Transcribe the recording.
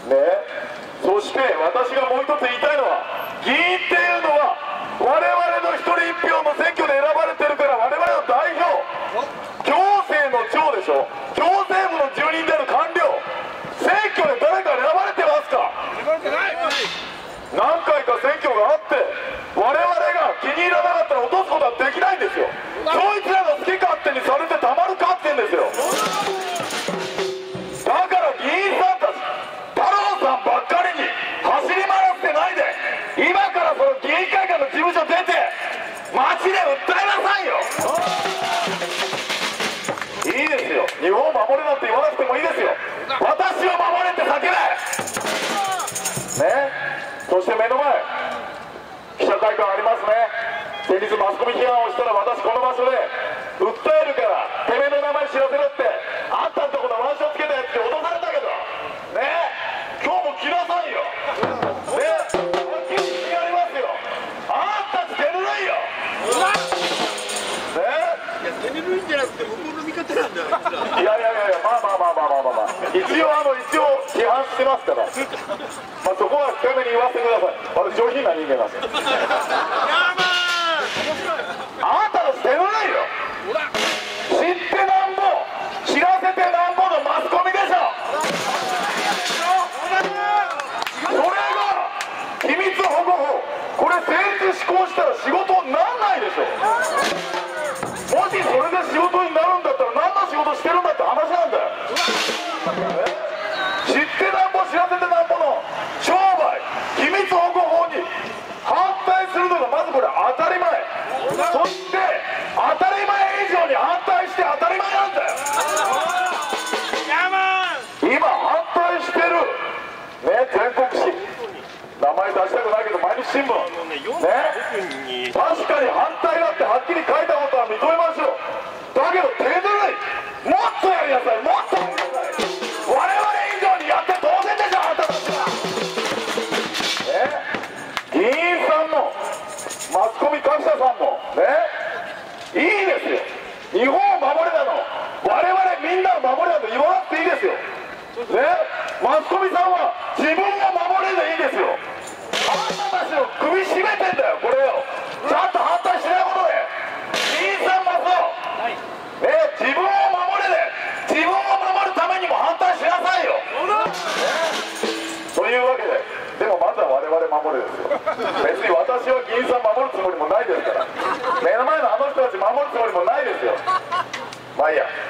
ね。そして私がもう一つ言いたいのは、議員っていうのは我々の一人一票の選挙で選ばれてるから、我々の代表、行政の長でしょ、行政部の住人である官僚、選挙で誰か選ばれてますか？何回か選挙があって、我々が気に入らなかったら落とすことはできないんですよ。そいつらの好き勝手にされてたまるかって言うんですよ。だから議員さんたち、太郎さんばっかりに走り回らせてないで、今からその議員会館の事務所出て街で訴えなさいよ。いいですよ、日本を守れなんて言わなくてもいいですよ。私を守れって叫べね。そして目の前、記者会館ありますね。先日マスコミ批判をしたら、私この場所で訴えるからてめえの名前知らせろって、あんたんとこの腕章つけたやつで脅されたけどね、今日も来なさいよね。はっきり言ってやりますよ、あんたたち手ぬるいよね。 手ぬるいんじゃなくて向こうの味方なんだよ。 いやまあ一応批判してますから、そこは控えめに言わせてください。私上品な人間なんですよ。あんたの手のないよ、知ってなんぼ知らせてなんぼのマスコミでしょ。それが秘密保護法、これ成立施行したら仕事にならないでしょ。もしそれで仕事になるんだったら何の仕事してるんだって話なんだよ。知ってなんぼ知らせてなんぼの商売秘密保護法に反対するのがまずこれ当たり前、そして当たり前以上に反対して当たり前なんだよ。今反対してるね、全国紙、名前出したくないけど毎日新聞ね、確かに反対だってはっきり書いたことは認めましょう。だけど手ぬるい、もっとやりなさい、もっとやりなさい。我々以上にやって当然でしょ、あんたたちは議員さんもマスコミ各社さんもね、いいですよ、日本を守れだの、我々みんなを守れだと言わなくていいですよね。マスコミさんは自分を守れでいいですよ。あんたたちの首絞めてんだよ、これをちゃんと反対しないことで。議員さんもそうね、自分を守れで自分を守るためにも反対しなさいよ、というわけで、でもまずは我々守れですよ。別に私は議員さん守るつもりもないですから、目の前のあの人たち守るつもりもないですよ。まあいいや。